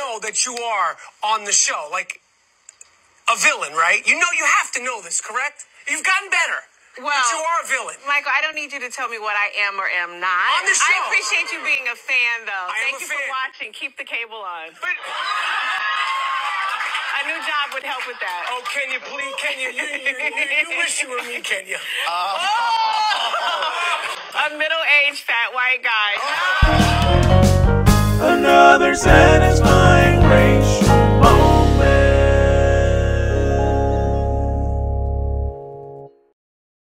know that you are on the show? Like a villain, right? You have to know this, correct? You've gotten better. Well, but you are a villain. Michael, I don't need you to tell me what I am or am not. On the show. I appreciate you being a fan, though. Thank you for watching. Keep the cable on. But a new job would help with that. Oh, Kenya, please, Kenya, you wish you were me, Kenya. A middle-aged fat white guy. Another satisfying